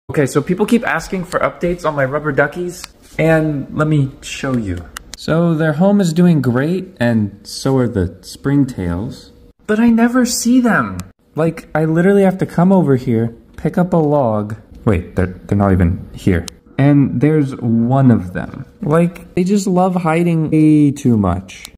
Okay, so people keep asking for updates on my rubber duckies, and let me show you. So their home is doing great, and so are the springtails. But I never see them. Like, I literally have to come over here, pick up a log. Wait, they're not even here. And there's one of them. Like, they just love hiding way too much.